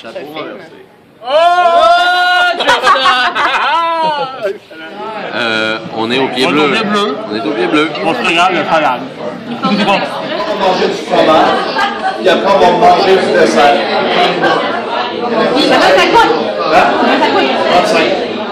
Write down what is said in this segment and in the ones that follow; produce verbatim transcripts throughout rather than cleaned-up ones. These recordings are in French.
Ça te renverser. Oh! euh, on est au pied bleu. On est au pied bleu. On est au pied bleu. On se regarde le salade. On va manger du fromage, puis après on va manger du dessert. Ça va, ça coûte? Ça coûte? trente-cinq.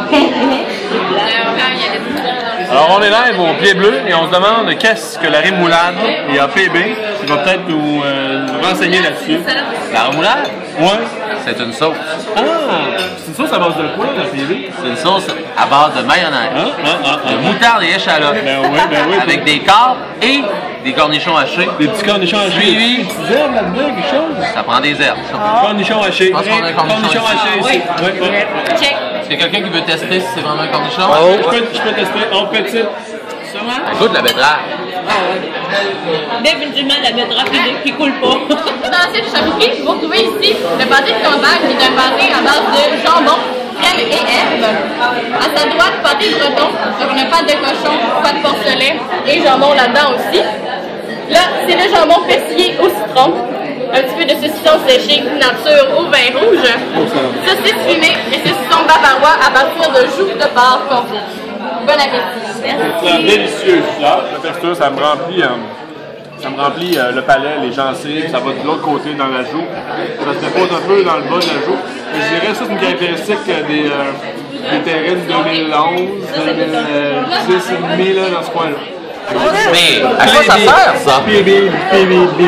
Alors on est live au pied bleu et on se demande qu'est-ce que la rémoulade. Il y a P B qui va peut-être nous, euh, nous renseigner là-dessus. La remoulade, Ouais. c'est une sauce. Ah! C'est une sauce à base de quoi, la P B? C'est une sauce à base de mayonnaise, Ah, ah, ah, ah. de moutarde et échalote, Ben oui, ben oui. avec des corps et des cornichons hachés. Des petits cornichons hachés. Suivi. Des petites herbes là-dedans, quelque chose? Ça prend des herbes. ça. Cornichons hachés. Je pense qu'on a un cornichon Cornichons ici. hachés ici. Oui. Ouais, ouais. Check. Est-ce qu'il y a quelqu'un qui veut tester si c'est vraiment un cornichon? Oh, je peux, je peux tester en petite. Ça goûte la betterave. Définitivement, la betterave qui, qui coule pas. Dans cette charcuterie, vous retrouvez ici le pâté de combat qui est un pâté à base de jambon, crème et herbes. À sa droite, pâté breton sur une pâte de cochon, pâte de porcelet et jambon là-dedans aussi. Là, c'est le jambon persillé au citron. Un petit peu de saucisson séché nature au vin rouge. Saucisse fumée et saucisson bavarois à partir de joues de porc confit. Bon appétit. C'est délicieux. La texture, ça me remplit, euh, ça me remplit euh, le palais, les gencives, ça va de l'autre côté dans la joue. Ça se dépose un peu dans le bas de la joue. Je dirais que ça, c'est une caractéristique euh, des, euh, des terrines deux mille onze, deux mille dix, deux mille mille là, dans ce coin-là. Mais à quoi ça sert, ça? P B, P B, P B.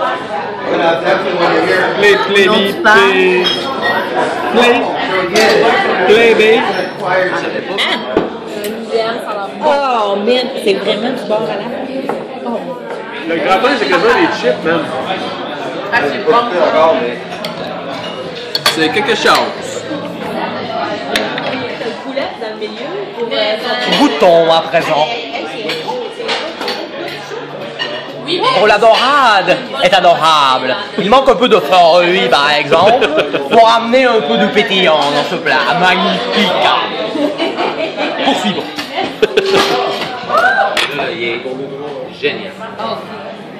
Play, play, play, play, play, play, play. Oh, man, c'est vraiment du bord à la. Oh. Le gratin, c'est quasiment des chips, même. C'est quelque chose. Goûtons à présent. Oh, la dorade est adorable. Il manque un peu de fruits, par exemple, pour amener un peu de pétillant dans ce plat. Magnifique. Poursuivons. Il est génial.